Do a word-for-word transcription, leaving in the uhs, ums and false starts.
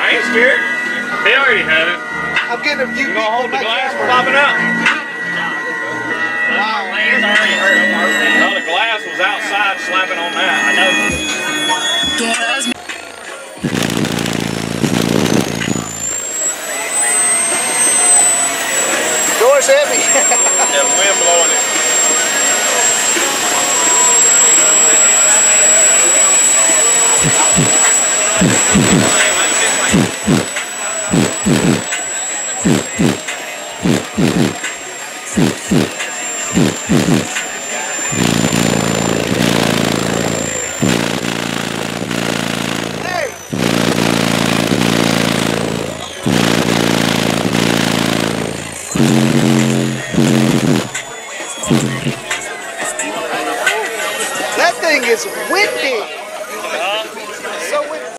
I ain't scared. They already had it. I'm getting a few You gonna hold the glass from camera. popping up? Wow. already hurt. No, the glass was outside slapping on that. I know. Door's heavy. Yeah, wind blowing it. That thing is windy.